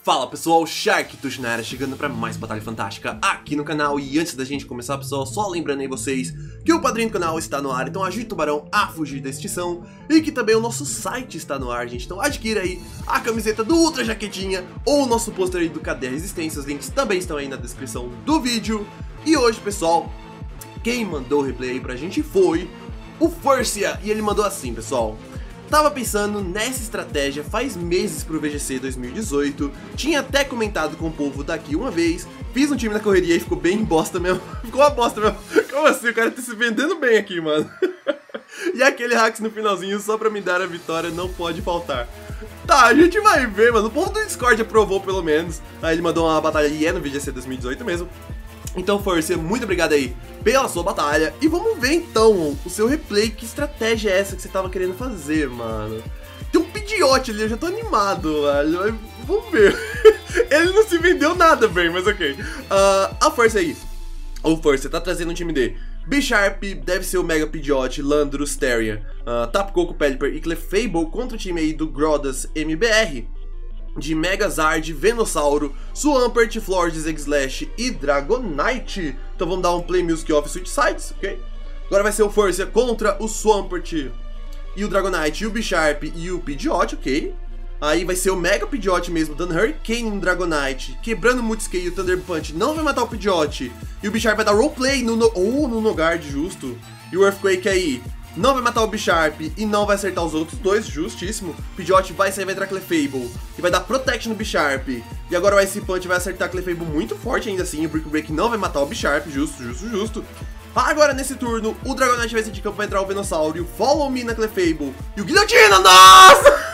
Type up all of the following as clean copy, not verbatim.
Fala pessoal, Sharktush na área, chegando para mais Batalha Fantástica aqui no canal. E antes da gente começar, pessoal, só lembrando aí vocês que o padrinho do canal está no ar, então ajude o Tubarão a fugir da extinção. E que também o nosso site está no ar, gente, então adquira aí a camiseta do Ultra Jaquetinha ou o nosso pôster aí do Cadê a Resistência. Os links também estão aí na descrição do vídeo. E hoje, pessoal, quem mandou o replay aí pra gente foi o Furcia, e ele mandou assim, pessoal: tava pensando nessa estratégia faz meses pro VGC 2018, tinha até comentado com o povo daqui uma vez, fiz um time na correria e ficou bem bosta mesmo, ficou uma bosta mesmo. Como assim? O cara tá se vendendo bem aqui, mano. E aquele hacks no finalzinho só pra me dar a vitória não pode faltar. Tá, a gente vai ver, mano, o povo do Discord aprovou pelo menos. Aí ele mandou uma batalha e é no VGC 2018 mesmo. Então, Furcia, muito obrigado aí pela sua batalha. E vamos ver então o seu replay. Que estratégia é essa que você tava querendo fazer, mano? Tem um Pidgeot ali, eu já tô animado, velho. Vamos ver. Ele não se vendeu nada bem, mas ok. A Furcia aí. O Furcia tá trazendo um time de B-Sharp, deve ser o Mega Pidgeot, Landorus, Therian, Tapu Koko, Pelipper e Clefable contra o time aí do Grodas MBR. De Megazard, Venossauro, Swampert, Florges, Eggslash e Dragonite. Então vamos dar um Play Music Off Switch Sides, ok? Agora vai ser o Furcia contra o Swampert e o Dragonite, e o B-Sharp e o Pidgeot, ok? Aí vai ser o Mega Pidgeot mesmo, dando Hurricane no Dragonite, quebrando o Multiscale e o Thunder Punch não vai matar o Pidgeot. E o B-Sharp vai dar Roleplay no Nogard, justo. E o Earthquake aí não vai matar o B-Sharp e não vai acertar os outros dois, justíssimo. Pidgeot vai sair, vai entrar Clefable, que vai dar Protection no B-Sharp. E agora o Ice Punch vai acertar Clefable muito forte ainda assim. O Brick Break não vai matar o B-Sharp, justo. Agora nesse turno, o Dragonite vai ser de campo, vai entrar o Venossauro, e o Follow Me na Clefable. E o Guilhotina, nossa!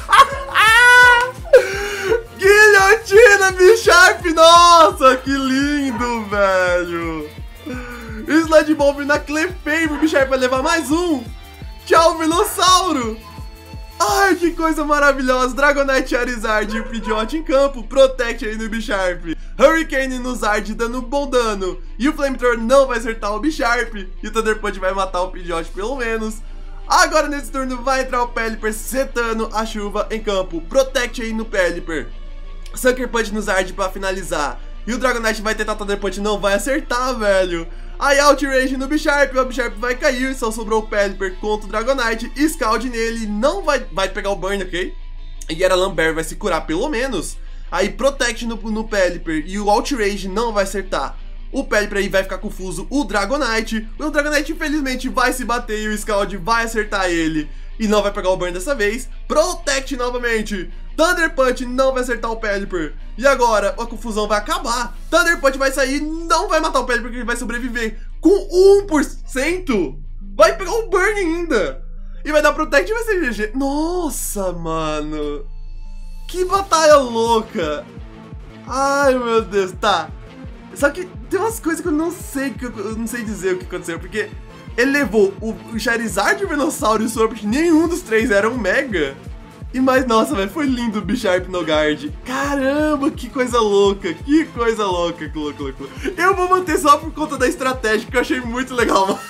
Guilhotina, B-Sharp, nossa, que lindo, velho! Sludge Bomb na Clefable, o B-Sharp vai levar mais um. Tchau, Venossauro. Ai, que coisa maravilhosa. Dragonite, Charizard e o Pidgeot em campo. Protect aí no B-Sharp. Hurricane no Zard dando bom dano. E o Flamethrower não vai acertar o B-Sharp. E o Thunder Punch vai matar o Pidgeot pelo menos. Agora nesse turno vai entrar o Pelipper setando a chuva em campo. Protect aí no Pelipper. Sucker Punch no Zard pra finalizar. E o Dragonite vai tentar o Thunder Punch, não vai acertar, velho. Aí Outrage no B-Sharp, o B-Sharp vai cair, só sobrou o Pelipper contra o Dragonite. Scald nele, não vai pegar o Burn, ok? E era Lambert vai se curar pelo menos. Aí Protect no Pelipper e o Outrage não vai acertar. O Pelipper aí vai ficar confuso, o Dragonite infelizmente vai se bater e o Scald vai acertar ele. E não vai pegar o Burn dessa vez. Protect novamente. Thunder Punch não vai acertar o Pelipper. E agora a confusão vai acabar. Thunder Punch vai sair, não vai matar o Pelipper, porque ele vai sobreviver. Com 1%, vai pegar o Burn ainda. E vai dar Protect e vai ser GG. Nossa, mano. Que batalha louca. Ai, meu Deus, tá. Só que tem umas coisas que eu não sei dizer o que aconteceu, porque ele levou o Charizard, o Venossauro e o Swampert, nenhum dos três era um Mega. E mais, nossa, velho, foi lindo o B-Sharp no Guard. Caramba, que coisa louca, que louco. Eu vou manter só por conta da estratégia, que eu achei muito legal, mano.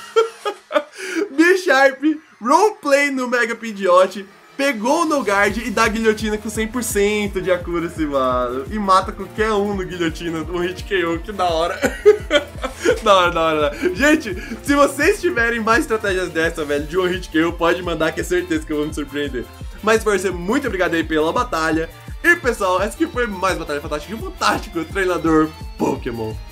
B-Sharp, roleplay no Mega Pidgeot, pegou o Nogard e dá guilhotina com 100% de accuracy, mano. E mata qualquer um no guilhotina, um hit KO, que da hora. Da hora. Gente, se vocês tiverem mais estratégias dessa, velho, de um hit KO, pode mandar, que é certeza que eu vou me surpreender. Mas, Furcia, muito obrigado aí pela batalha. E, pessoal, essa aqui foi mais Batalha Fantástica de um fantástico treinador Pokémon.